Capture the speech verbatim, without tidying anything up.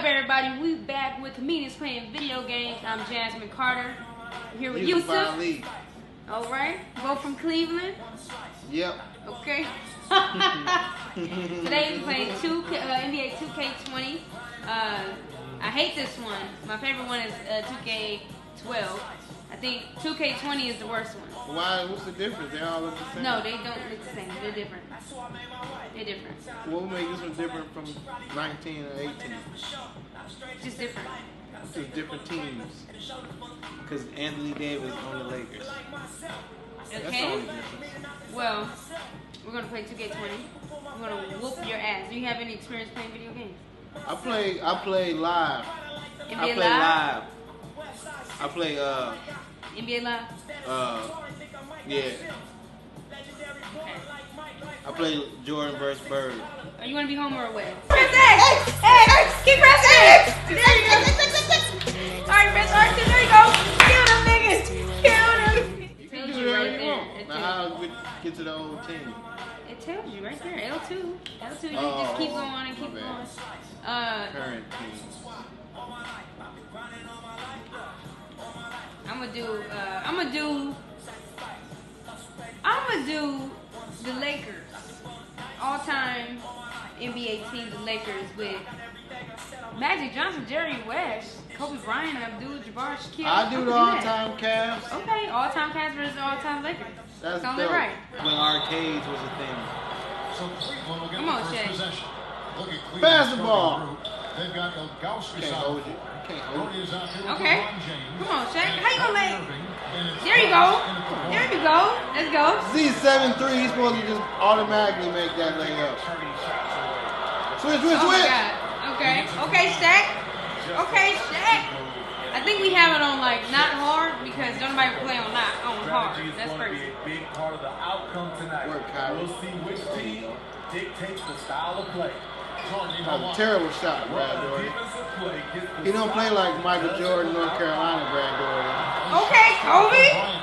up, everybody? We back with comedians playing video games. I'm Jasmine Carter. I'm here with Yusuf. All right, both from Cleveland. Yep. Okay. Today we're playing two, uh, N B A two K twenty. Uh, I hate this one. My favorite one is uh, two K twelve. I think two K twenty is the worst one. Why? What's the difference? They all look the same. No, they don't look the same. They're different. They're different. What would make this one different from nineteen or eighteen? Just different. Just different teams. Because Anthony Davis on the Lakers. Okay. That's the only difference. Well, we're gonna play two K twenty. We're gonna whoop your ass. Do you have any experience playing video games? I play. I play live. N B A I play live? live. I play. Uh. N B A live. Uh. Yeah. I play Jordan versus Bird. Are you gonna be home or away? Press X! X! Keep pressing X! There you go! Alright, press R two, there you go! Kill them niggas! Kill them! It tells you right there. It now how we get to the old team? It tells you right there. L two. L two, you oh, just keep going and keep going. Uh, Current teams. I'm gonna do, uh, I'm gonna do, I'm gonna do the Lakers. All-time N B A team, the Lakers, with Magic Johnson, Jerry West, Kobe Bryant, Abdul-Jabbar, Shaquille. I do the all-time Cavs. Okay, all-time Cavs versus all-time Lakers. That's Sounds dope. right. When arcades was a thing. So Cleveland will get Come the on, first Shay. possession. Look at Cleveland's Basketball. group. They've got Elgauskas Can't out hold there. it. Can't hold it. Brody is out there with Okay. LeBron James. Come on, Shaq. How you gonna lay? Irving, and it's There you go. in at the point. There you go. Let's go. Z seven three, he's supposed to just automatically make that layup. Switch, switch, Oh my switch! God. Okay. Okay, Shaq. Okay, Shaq. I think we have it on like not hard because nobody play on not on hard. That's crazy. A big part of the outcome tonight. Work, Kyrie. We'll see which team dictates the style of play. Oh, terrible shot, Brad Doherty. He don't play like Michael Jordan, North Carolina, Brad Doherty. Okay, Kobe.